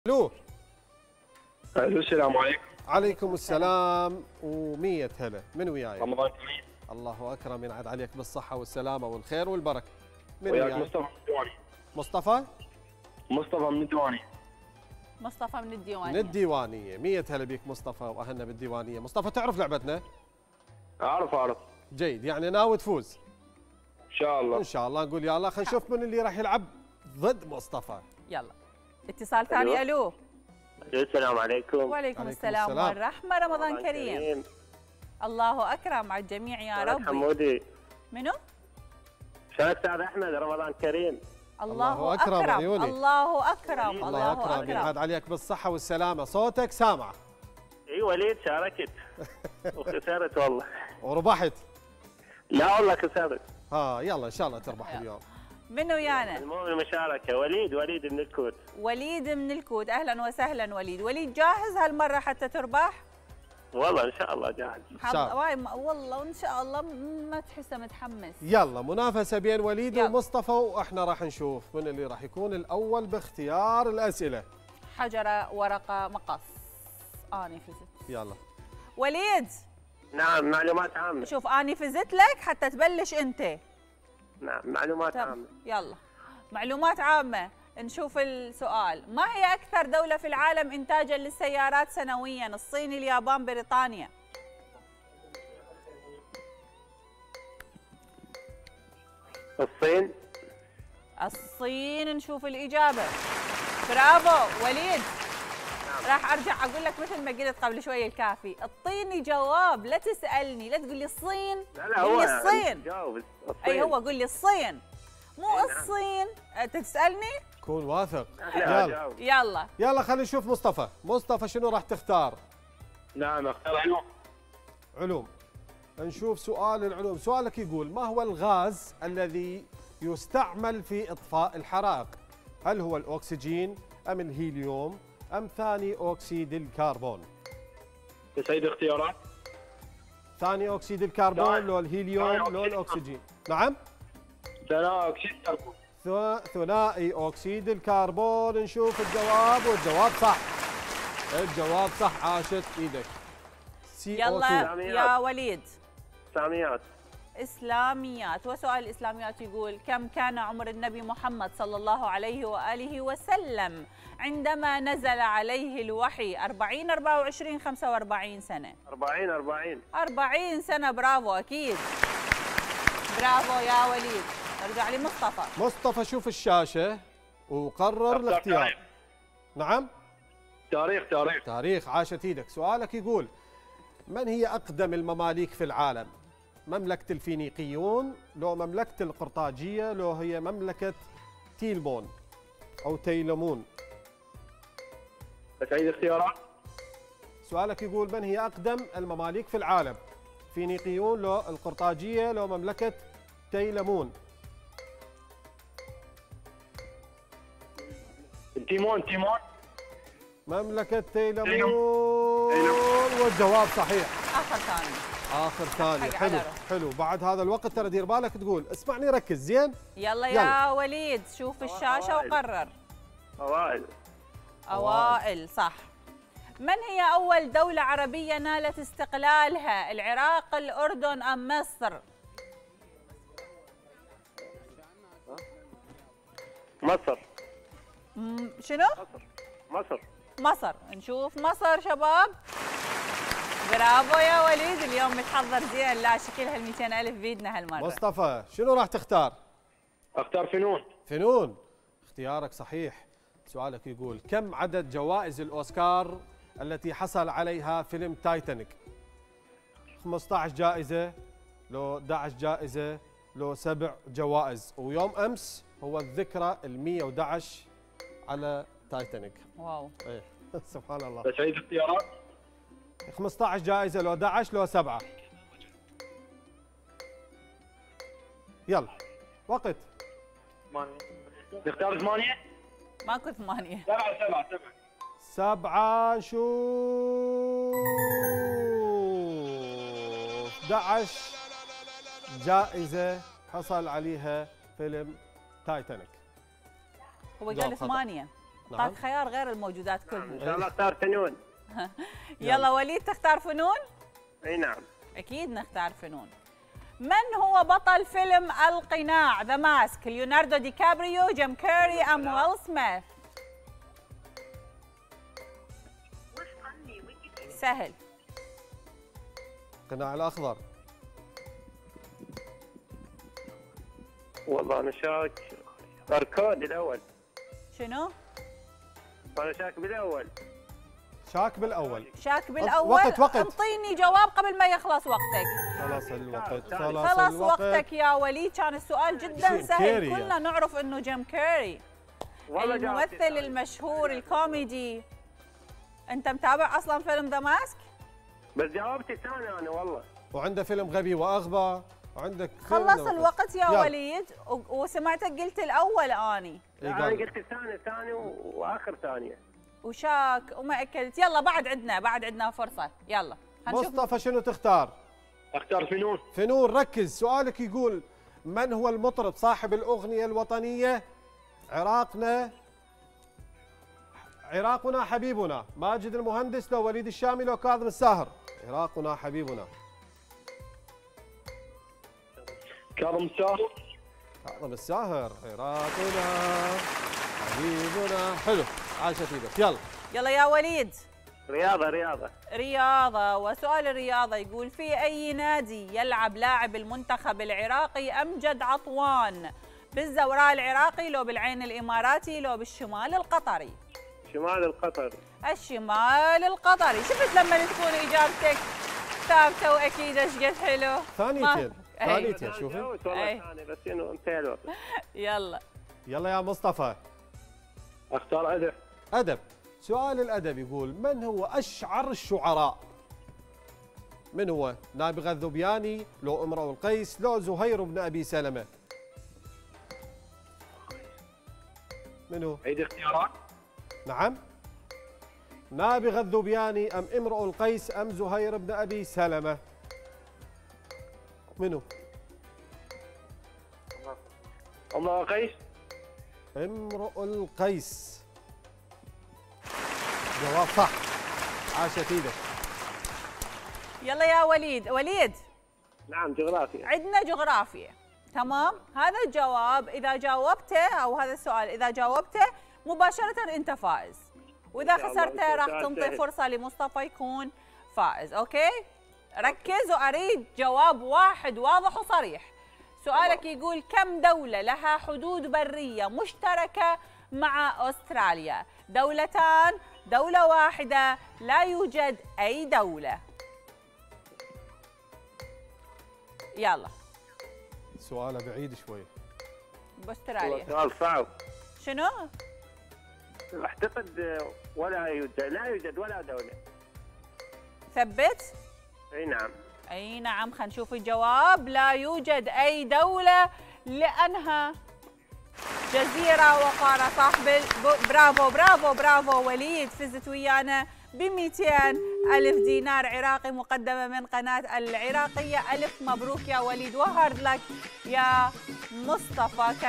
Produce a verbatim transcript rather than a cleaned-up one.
الو الو السلام عليكم. عليكم السلام ومية هلا. من وياي؟ رمضان كريم. الله اكرم، ينعاد عليك بالصحة والسلامة والخير والبركة. من وياك وياي؟ مصطفى من الديواني. مصطفى؟ مصطفى من الديواني. مصطفى من الديوانية. من الديوانية. مية هلا بيك مصطفى واهلنا بالديوانية. مصطفى تعرف لعبتنا؟ اعرف اعرف. جيد، يعني ناوي تفوز؟ ان شاء الله. ان شاء الله. نقول يلا خلينا نشوف من اللي راح يلعب ضد مصطفى. يلا اتصال ثاني. الو السلام عليكم. وعليكم عليكم السلام السلام. والرحمة. رمضان كريم. كريم. الله أكرم على الجميع يا رب. حمودي. منو؟ شلون استاذ احمد؟ رمضان كريم. الله, الله أكرم أكرم. عيوني. الله أكرم. الله الله اكرم، أكرم. ينعاد عليك بالصحة والسلامة. صوتك سامع. اي وليد شاركت وخسرت والله. وربحت. لا والله خسرت. ها يلا ان شاء الله تربح اليوم. من ويانا؟ المهم المشاركة. وليد وليد من الكوت. وليد من الكوت. أهلا وسهلا وليد. وليد جاهز هالمرة حتى تربح؟ والله ان شاء الله جاهز. حظ شاء الله. واي ما- والله وإن شاء الله ما تحسه متحمس. يلا منافسة بين وليد يلا. ومصطفى، واحنا راح نشوف من اللي راح يكون الأول باختيار الأسئلة. حجرة ورقة مقص. أنا فزت. يلا. وليد نعم معلومات عامة. شوف أنا فزت لك حتى تبلش أنت. نعم معلومات طب عامة. يلا معلومات عامة. نشوف السؤال. ما هي أكثر دولة في العالم إنتاجا للسيارات سنويا؟ الصين، اليابان، بريطانيا؟ الصين. الصين. نشوف الإجابة. برافو وليد. راح أرجع أقول لك مثل ما قلت قبل شوي الكافي، اعطيني جواب، لا تسألني، لا تقول لي الصين. لا لا قول هو لي الصين. جاوب الصين. أي هو قول لي الصين مو أي نعم. الصين. أنت تسألني؟ كون واثق. لا يلا جاوب. يلا يلا خلينا نشوف مصطفى. مصطفى شنو راح تختار؟ نعم اختار علوم. علوم. نشوف سؤال العلوم. سؤالك يقول: ما هو الغاز الذي يستعمل في إطفاء الحرائق؟ هل هو الأكسجين أم الهيليوم أم ثاني أكسيد الكربون؟ تسعيد اختيارات. ثاني أكسيد الكربون ثاني- لو الهيليوم ثاني لو أكسيد الأكسجين؟ نعم؟ ثاني اكسيد الكربون. ث- ثنائي أكسيد الكربون. نشوف الجواب، والجواب صح. الجواب صح، عاشت إيدك. سي أو يلا اثنين. يا وليد. ساميات. إسلاميات. وسؤال الإسلاميات يقول: كم كان عمر النبي محمد صلى الله عليه وآله وسلم عندما نزل عليه الوحي؟ أربعين، أربعة وعشرين، خمسة وأربعين سنة؟ أربعين أربعين. أربعين سنة. برافو أكيد. برافو يا وليد. نرجع لمصطفى. مصطفى شوف الشاشة وقرر اختار الاختيار. تاريخ. نعم؟ تاريخ تاريخ. تاريخ. عاشت ايدك. سؤالك يقول: من هي أقدم المماليك في العالم؟ مملكة الفينيقيون لو مملكة القرطاجية لو هي مملكة تيلمون أو تيلمون؟ تسعيد اختيارات. سؤالك يقول: من هي أقدم المماليك في العالم؟ فينيقيون لو القرطاجية لو مملكة تيلمون؟ تيمون تيمون. مملكة تيلمون. تيلمون. والجواب صحيح. آخر ثاني. آخر ثانية. حق حلو على روح. حلو. بعد هذا الوقت ترى دير بالك تقول. اسمعني ركز زين. يلا يا يلا. وليد شوف الشاشة أوائل. وقرر. أوائل. أوائل صح. من هي أول دولة عربية نالت استقلالها؟ العراق، الأردن، أم مصر؟ مصر. م- شنو؟ مصر. مصر. مصر. نشوف مصر شباب. برافو يا وليد. اليوم متحضر زين. لا شكل هال مئتين ألف بيدنا هالمرة. مصطفى شنو راح تختار؟ اختار فنون. فنون. اختيارك صحيح. سؤالك يقول: كم عدد جوائز الأوسكار التي حصل عليها فيلم تايتانيك؟ خمسة عشر جائزة لو أحد عشر جائزة لو سبع جوائز؟ ويوم أمس هو الذكرى ال مئة وأحد عشر على تايتانيك. واو. ايه سبحان الله. تسعيد اختيارات. خمسة عشر جائزة لو أحد عشر لو سبعة؟ يلا وقت. ثمانية. نختار ثمانية. ماكو ثمانية. سبعة سبعة سبعة. سبعة. شوف أحد عشر جائزة حصل عليها فيلم تايتانيك. هو جواب قال خطأ. ثمانية. نعم. اعطاك خيار غير الموجودات ان كلهم. شاء الله اختار فنون. يلا وليد تختار فنون؟ اي نعم. اكيد نختار فنون. من هو بطل فيلم القناع ذا ماسك؟ ليوناردو دي كابريو، جيم كيري ام ويل سميث؟ سهل. القناع الاخضر. والله انا شاك اركود الاول. شنو؟ انا شاك بالاول. شاك بالاول. شاك بالاول. وقت وقت. انطيني جواب قبل ما يخلص وقتك. خلاص الوقت. خلاص, خلاص وقتك يا وليد. كان السؤال جدا سهل، كلنا نعرف انه جيم كيري الممثل المشهور الكوميدي. انت متابع اصلا فيلم ذا ماسك؟ بس جاوبتي ثاني انا والله. وعنده فيلم غبي واغبى، وعندك خلص الوقت يا يلا. وليد. وسمعتك قلت الاول اني. انا قلت الثاني ثاني واخر ثانيه. وشاك وما اكدت. يلا بعد عندنا بعد عندنا فرصه. يلا مصطفى شنو تختار؟ اختار فنون. فنون. ركز، سؤالك يقول من هو المطرب صاحب الاغنيه الوطنيه عراقنا عراقنا حبيبنا؟ ماجد المهندس لو وليد الشامي لو كاظم الساهر؟ عراقنا حبيبنا. كاظم الساهر. كاظم الساهر. عراقنا حبيبنا. حلو، عاشت ايدك. يلا يلا يا وليد. رياضة رياضة رياضة. وسؤال الرياضة يقول في أي نادي يلعب لاعب المنتخب العراقي أمجد عطوان؟ بالزوراء العراقي لو بالعين الإماراتي لو بالشمال القطري؟ شمال القطر. الشمال القطري. شفت لما تكون إجابتك ثابتة وأكيدة ايش قد حلو؟ ثانيتين ثانيتين. شوفي والله ثاني بس انه انتهى الوقت. يلا يلا يا مصطفى. اختار أدب. أدب. سؤال الأدب يقول من هو أشعر الشعراء؟ من هو؟ نابغة الذبياني لو امرؤ القيس لو زهير بن أبي سلمة؟ من هو؟ عيد اختيارات. نعم. نابغة الذبياني أم امرؤ القيس أم زهير بن أبي سلمة؟ من هو؟ امرؤ القيس. امرؤ القيس. جواب صح، عاشت ايدك. يلا يا وليد. وليد. نعم جغرافيا. عندنا جغرافيا. تمام. هذا الجواب اذا جاوبته او هذا السؤال اذا جاوبته مباشرة انت فائز، واذا خسرته راح تنطي فرصة لمصطفى يكون فائز. اوكي؟ ركز واريد جواب واحد واضح وصريح. سؤالك يقول كم دولة لها حدود برية مشتركة مع أستراليا؟ دولتان، دولة واحدة، لا يوجد أي دولة. يلا. سؤاله بعيد شوي. بأستراليا. سؤال صعب. شنو؟ أعتقد ولا يوجد لا يوجد ولا دولة. ثبت؟ أي نعم. أي نعم. خلينا نشوف الجواب. لا يوجد أي دولة لأنها جزيرة وقارة. صاحب برافو برافو برافو وليد. فزت ويانا ب مئتين ألف دينار عراقي مقدمة من قناة العراقية. ألف مبروك يا وليد وهارد لك يا مصطفى.